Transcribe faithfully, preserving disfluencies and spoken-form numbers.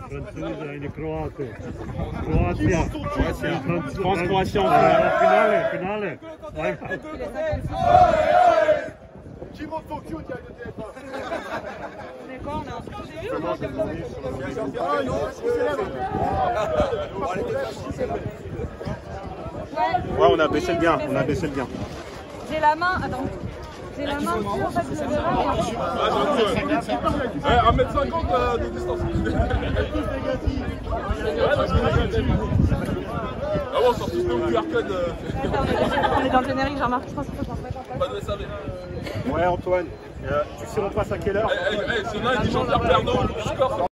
Francuza ili Croato. Croatia. France-Croatia en finale, finale. Qui monte ton cul, il y a le T F un. C'est quoi, on a un Ouais, on a baissé le gain, on a baissé le gain. J'ai la main, attends. J'ai la main dessus en fait de un mètre cinquante de distance. Ah bon, on sort tous le Q R code. On est dans le générique, Jean-Marc, je pense qu'il faut qu'on se mette en place. Pas de S A V. Ouais, Antoine, euh, tu sais on passe à quelle heure? Eh, eh, eh, c'est là, il dit Jean-Pierre Pernaut, je score.